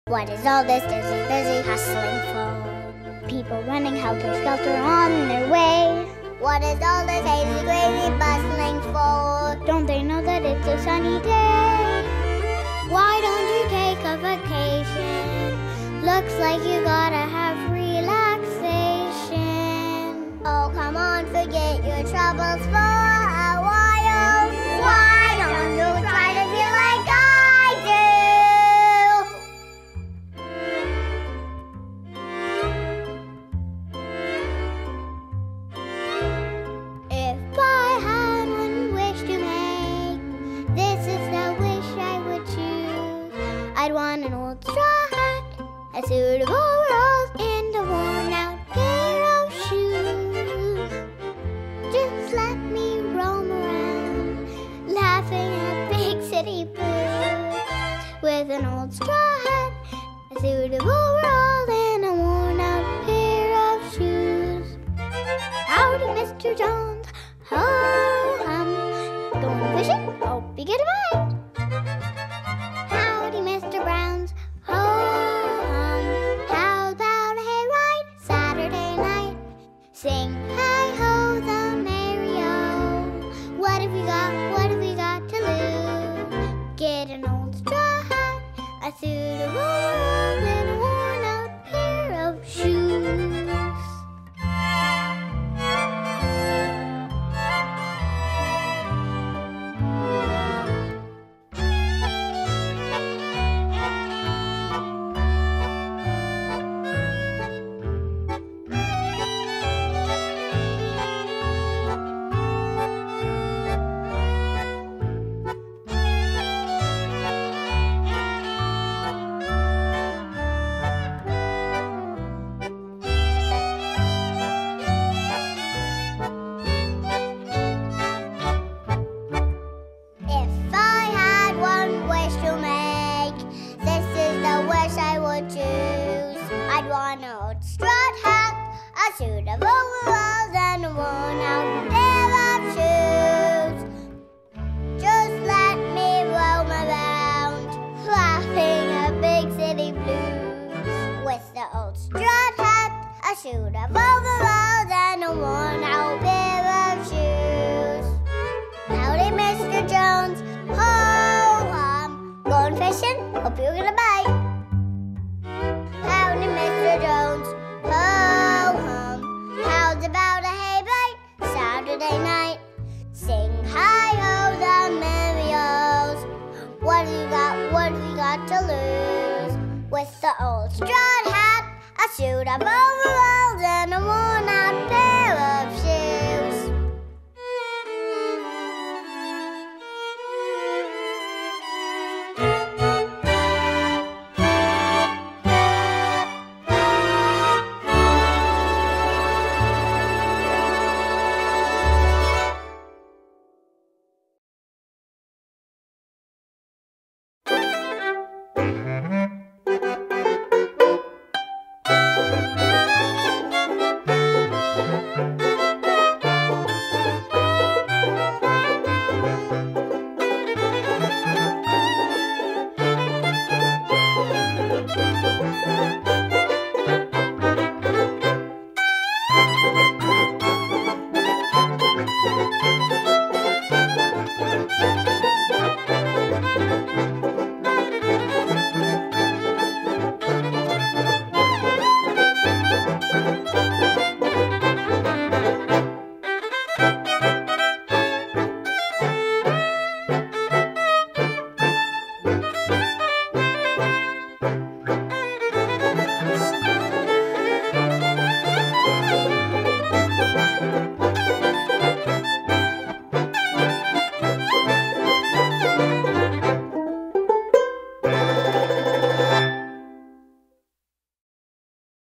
What is all this dizzy, busy hustling for? People running helter-skelter on their way. What is all this hazy, crazy bustling for? Don't they know that it's a sunny day? Why don't you take a vacation? Looks like you gotta have relaxation. Oh, come on, forget your troubles for a while. Why don't you try to feel like I do? If I had one wish to make, this is the wish I would choose. I'd want an old straw hat, a suit of overalls, and a worn-out pair of shoes. Just let me roam around, laughing at big city blues. With an old straw hat, a suit of overalls, and a worn-out pair of shoes. Howdy, Mr. Jones. Oh, going fishing? Hope you get a bite. Howdy, Mr. Browns. Oh, how about a hayride Saturday night? Sing hi-ho the merry-o. What have we got to lose? Get an old straw hat, a suit of overalls, and a worn-out pair of shoes.